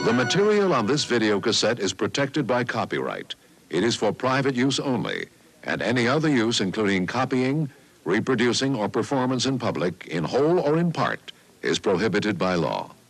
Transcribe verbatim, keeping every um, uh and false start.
The material on this video cassette is protected by copyright. It is for private use only, and any other use, including copying, reproducing, or performance in public, in whole or in part, is prohibited by law.